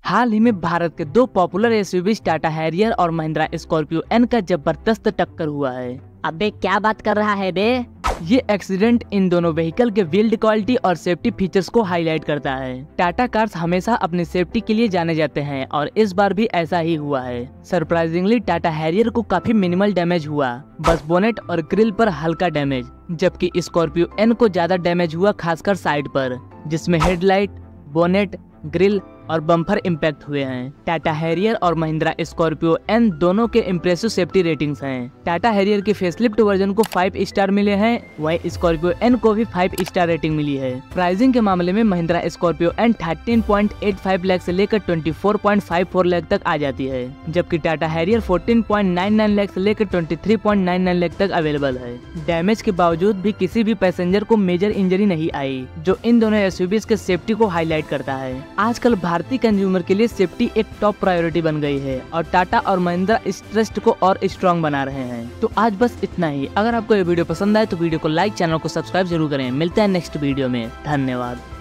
हाल ही में भारत के दो पॉपुलर एसयूवीज टाटा हैरियर और महिंद्रा स्कॉर्पियो एन का जबरदस्त टक्कर हुआ है। अबे क्या बात कर रहा है बे? ये एक्सीडेंट इन दोनों व्हीकल के बिल्ड क्वालिटी और सेफ्टी फीचर्स को हाईलाइट करता है। टाटा कार्स हमेशा अपनी सेफ्टी के लिए जाने जाते हैं और इस बार भी ऐसा ही हुआ है। सरप्राइजिंगली टाटा हैरियर को काफी मिनिमल डैमेज हुआ, बस बोनेट और ग्रिल पर हल्का डैमेज, जबकि स्कॉर्पियो एन को ज्यादा डैमेज हुआ, खासकर साइड पर, जिसमें हेडलाइट, बोनेट, ग्रिल और बम्पर इम्पैक्ट हुए हैं। टाटा हैरियर और महिंद्रा स्कॉर्पियो एन दोनों के इम्प्रेसिव सेफ्टी रेटिंग्स हैं। टाटा हैरियर के फेसलिफ्ट वर्जन को 5 स्टार मिले हैं, वहीं स्कॉर्पियो एन को भी 5 स्टार रेटिंग मिली है। प्राइसिंग के मामले में महिंद्रा स्कॉर्पियो एन 13.85 लाख से लेकर 24.54 लाख तक आ जाती है, जबकि टाटा हैरियर 14.99 लाख से लेकर 23.99 लाख तक अवेलेबल है। डैमेज के बावजूद भी किसी भी पैसेंजर को मेजर इंजरी नहीं आई, जो इन दोनों एसयूवीज के सेफ्टी को हाईलाइट करता है। आजकल भारतीय कंज्यूमर के लिए सेफ्टी एक टॉप प्रायोरिटी बन गई है और टाटा और महिंद्रा इस ट्रस्ट को और स्ट्रॉन्ग बना रहे हैं। तो आज बस इतना ही। अगर आपको ये वीडियो पसंद आए तो वीडियो को लाइक, चैनल को सब्सक्राइब जरूर करें। मिलते हैं नेक्स्ट वीडियो में। धन्यवाद।